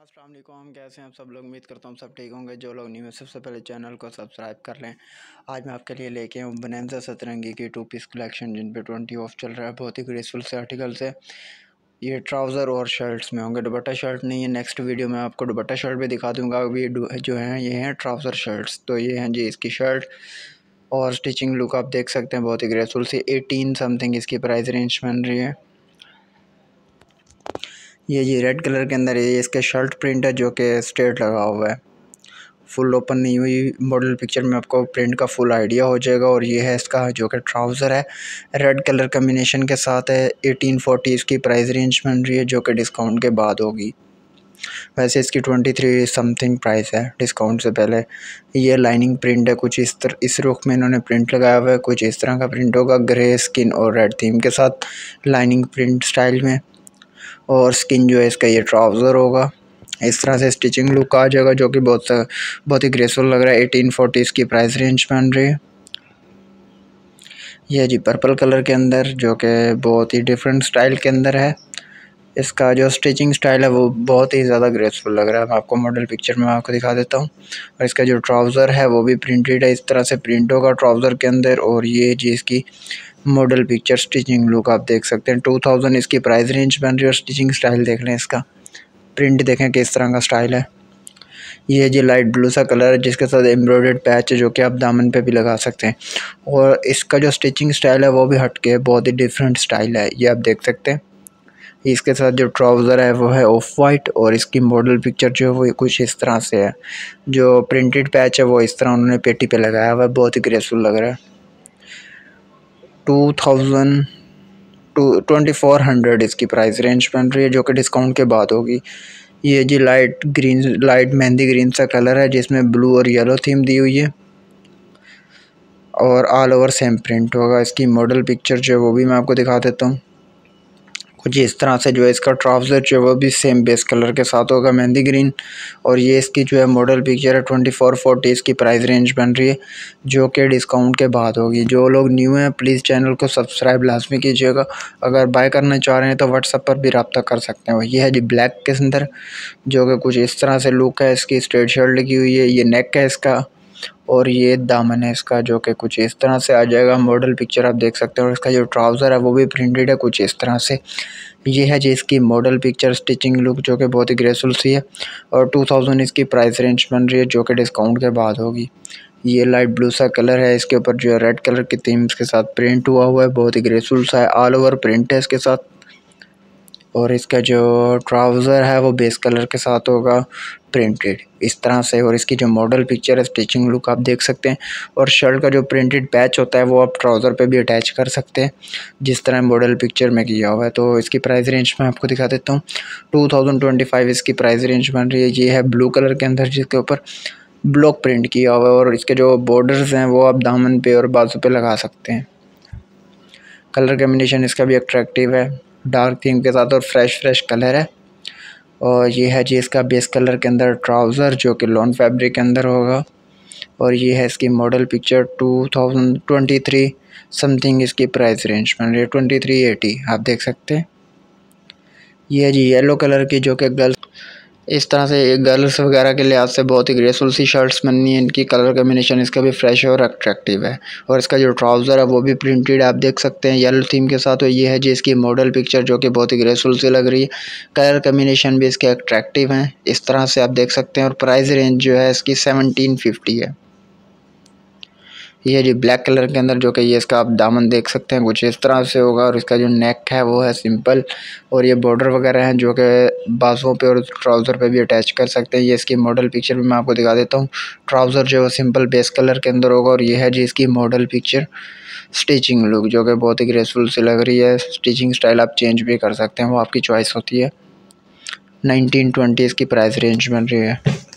अस्सलाम वालेकुम, कैसे हैं आप सब लोग। उम्मीद करता हूँ सब ठीक होंगे। जो लोग न्यू है सबसे पहले चैनल को सब्सक्राइब कर लें। आज मैं आपके लिए लेके हूँ बोनांजा सतरंगी की 2 पीस कलेक्शन जिन पे 20 ऑफ चल रहा है। बहुत ही ग्रेसफुल से आर्टिकल्स है। ये ट्राउज़र और शर्ट्स में होंगे, दुपट्टा शर्ट नहीं है। नेक्स्ट वीडियो में आपको दुपट्टा शर्ट भी दिखा दूँगा। अभी जो हैं ये हैं ट्राउज़र शर्ट्स। तो ये हैं जी इसकी शर्ट और स्टिचिंग लुक आप देख सकते हैं, बहुत ही ग्रेसफुल सी। 18 समथिंग इसकी प्राइस रेंज बन रही है। ये जी रेड कलर के अंदर ये इसका शर्ट प्रिंट है जो कि स्ट्रेट लगा हुआ है, फुल ओपन नहीं हुई। मॉडल पिक्चर में आपको प्रिंट का फुल आइडिया हो जाएगा। और ये है इसका जो कि ट्राउज़र है, रेड कलर कम्बिनेशन के साथ है। 1840 इसकी प्राइस रेंज बन रही है जो कि डिस्काउंट के बाद होगी। वैसे इसकी 23 समथिंग प्राइस है डिस्काउंट से पहले। ये लाइनिंग प्रिंट है, कुछ इस रुख में इन्होंने प्रिंट लगाया हुआ है। कुछ इस तरह का प्रिंट होगा, ग्रे स्किन और रेड थीम के साथ लाइनिंग प्रिंट स्टाइल में। और स्किन जो है इसका ये ट्राउज़र होगा। इस तरह से स्टिचिंग लुक आ जाएगा जो कि बहुत ही ग्रेसफुल लग रहा है। 1840 इसकी प्राइस रेंज बन रही है। यह जी पर्पल कलर के अंदर जो कि बहुत ही डिफरेंट स्टाइल के अंदर है। इसका जो स्टिचिंग स्टाइल है वो बहुत ही ज़्यादा ग्रेसफुल लग रहा है। मैं आपको मॉडल पिक्चर में आपको दिखा देता हूँ। और इसका जो ट्राउज़र है वो भी प्रिंटेड है, इस तरह से प्रिंट होगा ट्राउज़र के अंदर। और ये जी इसकी मॉडल पिक्चर स्टिचिंग लुक आप देख सकते हैं। 2000 इसकी प्राइस रेंज बन रही है। और स्टिचिंग स्टाइल देख लें, इसका प्रिंट देखें किस तरह का स्टाइल है। ये जी लाइट ब्लू सा कलर है जिसके साथ एम्ब्रॉयडर्ड पैच है जो कि आप दामन पे भी लगा सकते हैं। और इसका जो स्टिचिंग स्टाइल है वो भी हटके है, बहुत ही डिफरेंट स्टाइल है, ये आप देख सकते हैं। इसके साथ जो ट्राउज़र है वो है ऑफ वाइट। और इसकी मॉडल पिक्चर जो है वो कुछ इस तरह से है। जो प्रिंटेड पैच है वो इस तरह उन्होंने पेटी पे लगाया हुआ है, बहुत ही ग्रेसफुल लग रहा है। 2400 इसकी प्राइस रेंज बन रही है जो कि डिस्काउंट के बाद होगी। ये जी लाइट मेहंदी ग्रीन सा कलर है जिसमें ब्लू और येलो थीम दी हुई है। और ऑल ओवर सेम प्रिंट होगा। इसकी मॉडल पिक्चर जो है वो भी मैं आपको दिखा देता हूँ। कुछ इस तरह से जो है इसका ट्राउज़र जो है वो भी सेम बेस कलर के साथ होगा, मेहंदी ग्रीन। और ये इसकी जो है मॉडल पिक्चर है। 2440 इसकी प्राइस रेंज बन रही है जो कि डिस्काउंट के बाद होगी। जो लोग न्यू हैं प्लीज़ चैनल को सब्सक्राइब लाजमी कीजिएगा। अगर बाय करना चाह रहे हैं तो व्हाट्सएप पर भी रब्ता कर सकते हैं। ये है जी ब्लैक के अंदर जो कि कुछ इस तरह से लुक है। इसकी स्ट्रेट शर्ट लगी हुई है, ये नेक है इसका। और ये दामन है इसका जो कि कुछ इस तरह से आ जाएगा। मॉडल पिक्चर आप देख सकते हैं। और इसका जो ट्राउज़र है वो भी प्रिंटेड है कुछ इस तरह से। ये है जी इसकी मॉडल पिक्चर स्टिचिंग लुक जो कि बहुत ही ग्रेसफुल सी है। और 2000 इसकी प्राइस रेंज बन रही है जो कि डिस्काउंट के बाद होगी। ये लाइट ब्लू सा कलर है, इसके ऊपर जो है रेड कलर की थीम्स के साथ प्रिंट हुआ है, बहुत ही ग्रेसफुल सा है। ऑल ओवर प्रिंट है इसके साथ। और इसका जो ट्राउज़र है वो बेस कलर के साथ होगा, प्रिंटेड इस तरह से। और इसकी जो मॉडल पिक्चर है स्टिचिंग लुक आप देख सकते हैं। और शर्ट का जो प्रिंटेड पैच होता है वो आप ट्राउज़र पे भी अटैच कर सकते हैं जिस तरह मॉडल पिक्चर में किया हुआ है। तो इसकी प्राइस रेंज मैं आपको दिखा देता हूँ। 2025 इसकी प्राइस रेंज बन रही है। ये है ब्लू कलर के अंदर जिसके ऊपर ब्लॉक प्रिंट किया हुआ है। और इसके जो बॉर्डर्स हैं वो आप दामन पे और बाजू पे लगा सकते हैं। कलर कम्बिनेशन इसका भी अट्रैक्टिव है, डार्क थीम के साथ। और फ्रेश कलर है। और ये है जी इसका बेस कलर के अंदर ट्राउज़र जो कि लॉन फैब्रिक के अंदर होगा। और ये है इसकी मॉडल पिक्चर। 2023 समथिंग इसकी प्राइस रेंज बन रही है, 2380 आप देख सकते हैं। ये है जी येलो कलर की जो कि गर्ल्स इस तरह से गर्ल्स वगैरह के लिहाज से बहुत ही ग्रेसफुल सी शर्ट्स बननी है। इनकी कलर कम्बिनेशन इसका भी फ्रेश और अट्रैक्टिव है। और इसका जो ट्राउज़र है वो भी प्रिंटेड आप देख सकते हैं येलो थीम के साथ। और ये है जी इसकी मॉडल पिक्चर जो कि बहुत ही ग्रेसफुल सी लग रही है। कलर कम्बिनेशन भी इसके अट्रैक्टिव हैं, इस तरह से आप देख सकते हैं। और प्राइस रेंज जो है इसकी 1750 है। ये जी ब्लैक कलर के अंदर जो कि ये इसका आप दामन देख सकते हैं कुछ इस तरह से होगा। और इसका जो नेक है वो है सिंपल। और ये बॉर्डर वगैरह हैं जो कि बाजुओं पे और ट्राउज़र पे भी अटैच कर सकते हैं। ये इसकी मॉडल पिक्चर भी मैं आपको दिखा देता हूँ। ट्राउज़र जो है सिंपल बेस कलर के अंदर होगा। और ये है जी इसकी मॉडल पिक्चर स्टिचिंग लुक जो कि बहुत ही ग्रेसफुल सी लग रही है। स्टिचिंग स्टाइल आप चेंज भी कर सकते हैं, वो आपकी चॉइस होती है। 1920 इसकी प्राइस रेंज बन रही है।